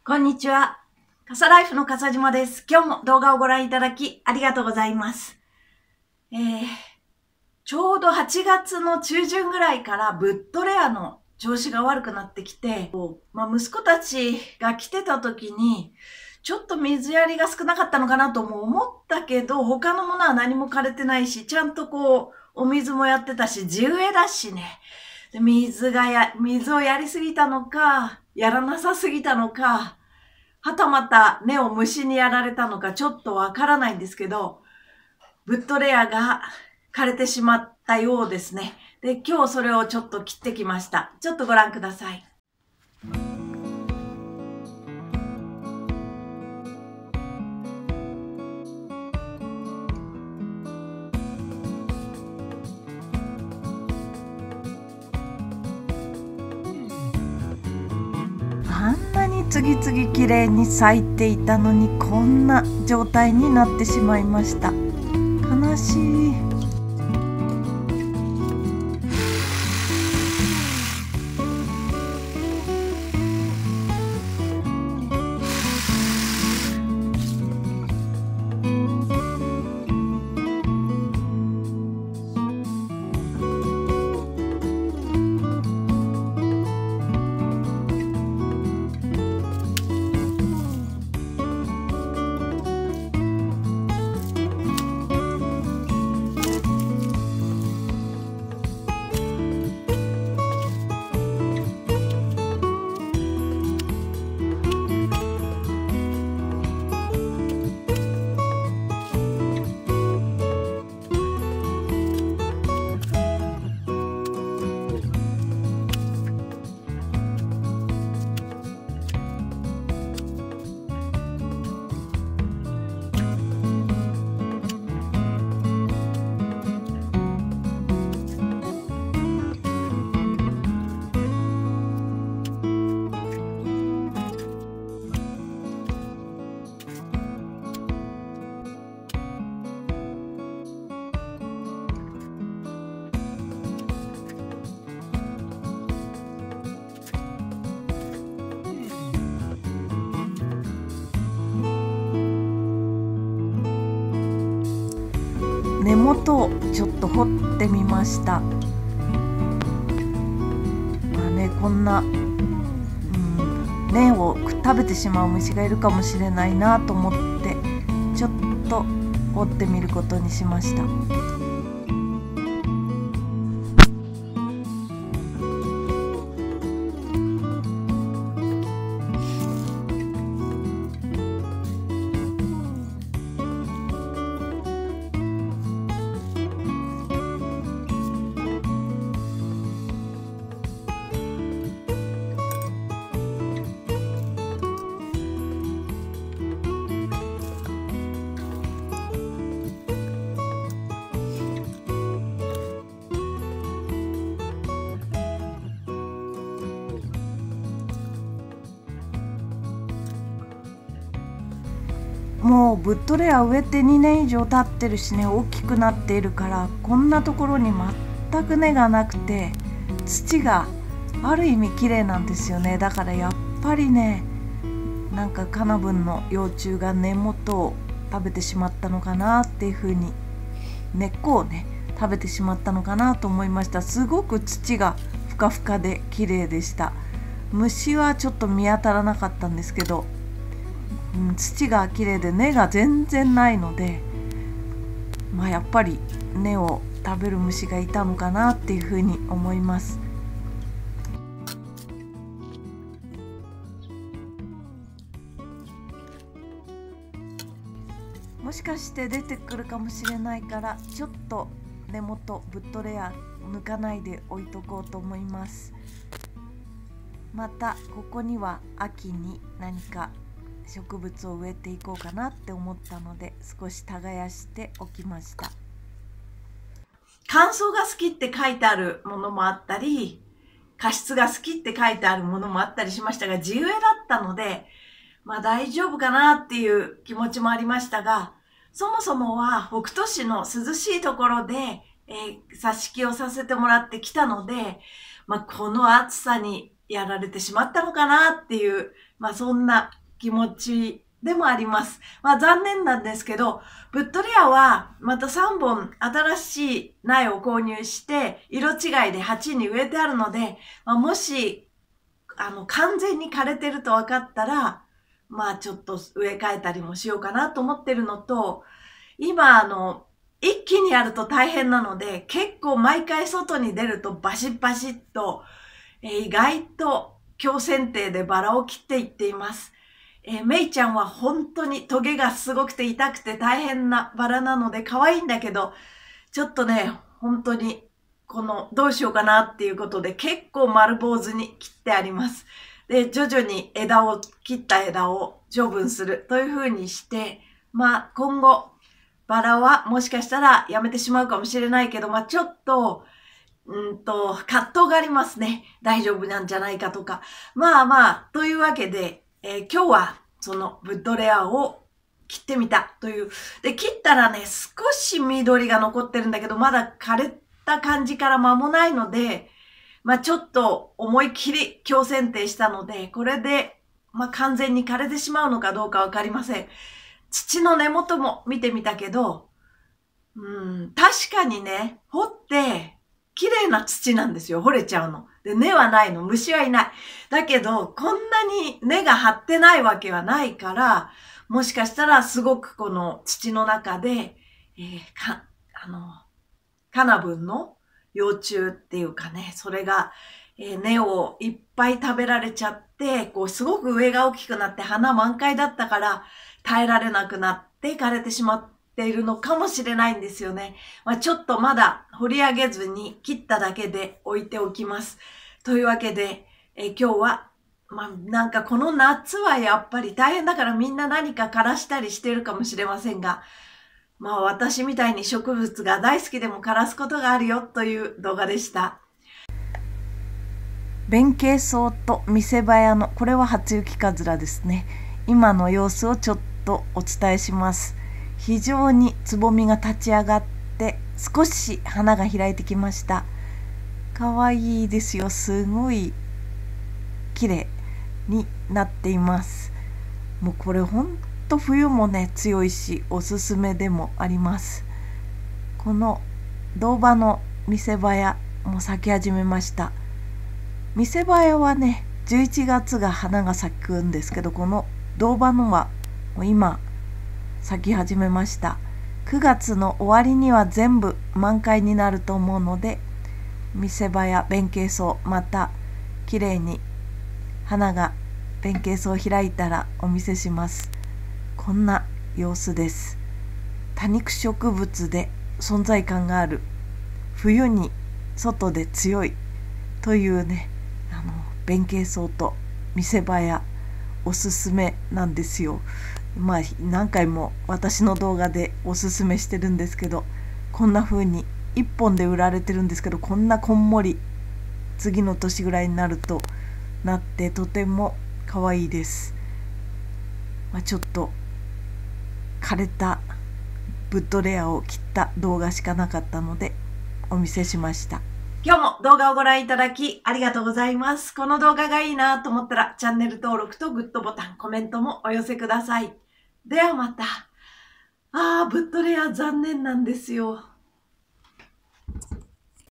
こんにちは。笠ライフの笠島です。今日も動画をご覧いただきありがとうございます。ちょうど8月の中旬ぐらいからブッドレアの調子が悪くなってきて、息子たちが来てた時に、ちょっと水やりが少なかったのかなとも思ったけど、他のものは何も枯れてないし、ちゃんとお水もやってたし、地植えだしね。で水をやりすぎたのか、やらなさすぎたのか、はたまた根を虫にやられたのかちょっとわからないんですけど、ブッドレアが枯れてしまったようですね。で、今日それをちょっと切ってきました。ちょっとご覧ください。あんなに次々綺麗に咲いていたのにこんな状態になってしまいました。悲しい。根元をちょっと掘ってみました。こんな、根を食べてしまう虫がいるかもしれないなと思ってちょっと掘ってみることにしました。もうブッドレア植えて2年以上経ってるしね、大きくなっているからこんなところに全く根がなくて土がある意味綺麗なんですよね。だからやっぱりね、なんかカナブンの幼虫が根元を食べてしまったのかなっていうふうに、根っこをね食べてしまったのかなと思いました。すごく土がふかふかで綺麗でした。虫はちょっと見当たらなかったんですけど、土が綺麗で根が全然ないので、やっぱり根を食べる虫がいたのかなっていうふうに思います。もしかして出てくるかもしれないからちょっと根元ブッドレア抜かないで置いとこうと思います。またここには秋に何か植物を植えていこうかなって思ったので少し耕しておきました。乾燥が好きって書いてあるものもあったり、加湿が好きって書いてあるものもあったりしましたが、地植えだったので大丈夫かなっていう気持ちもありましたが、そもそもは北斗市の涼しいところで、挿し木をさせてもらってきたので、この暑さにやられてしまったのかなっていう、そんな気持ちでもあります。残念なんですけど、ブッドレアはまた3本新しい苗を購入して、色違いで鉢に植えてあるので、もし、完全に枯れてると分かったら、ちょっと植え替えたりもしようかなと思ってるのと、今、一気にやると大変なので、結構毎回外に出るとバシッバシッと、意外と強剪定でバラを切っていっています。メイちゃんは本当にトゲがすごくて痛くて大変なバラなので可愛いんだけど、ちょっとね、本当にどうしようかなっていうことで結構丸坊主に切ってあります。で、徐々に切った枝を処分するというふうにして、今後、バラはもしかしたらやめてしまうかもしれないけど、ちょっと、葛藤がありますね。大丈夫なんじゃないかとか。というわけで、今日はそのブッドレアを切ってみたという。で、切ったらね、少し緑が残ってるんだけど、まだ枯れた感じから間もないので、ちょっと思いっきり強剪定したので、これで、完全に枯れてしまうのかどうかわかりません。土の根元も見てみたけど、確かにね、掘って、綺麗な土なんですよ。掘れちゃうの。で、根はないの。虫はいない。だけど、こんなに根が張ってないわけはないから、もしかしたらすごくこの土の中で、カナブンの幼虫っていうかね、それが、根をいっぱい食べられちゃって、すごく上が大きくなって花満開だったから、耐えられなくなって枯れてしまっているのかもしれないんですよね。ちょっとまだ掘り上げずに切っただけで置いておきます。というわけで、今日は、なんかこの夏はやっぱり大変だからみんな何か枯らしたりしてるかもしれませんが、私みたいに植物が大好きでも枯らすことがあるよという動画でした。弁慶草と見せ場屋の、これは初雪かずらですね。今の様子をちょっとお伝えします。非常につぼみが立ち上がって少し花が開いてきました。かわいいですよ。すごい綺麗になっています。もうこれほんと冬もね強いしおすすめでもあります。この銅葉の見せ場屋も咲き始めました。見せ場屋はね11月が花が咲くんですけど、この銅葉のはもう今咲き始めました。9月の終わりには全部満開になると思うので、見せ場や弁慶草また綺麗に花が弁慶草を開いたらお見せします。こんな様子です。多肉植物で存在感がある、冬に外で強いというね、弁慶草と見せ場やおすすめなんですよ。何回も私の動画でおすすめしてるんですけど、こんな風に1本で売られてるんですけど、こんなこんもり次の年ぐらいになるとなってとても可愛いです。ちょっと枯れたブッドレアを切った動画しかなかったのでお見せしました。今日も動画をご覧いただきありがとうございます。この動画がいいなと思ったらチャンネル登録とグッドボタン、コメントもお寄せください。ではまた。ブッドレア残念なんですよ。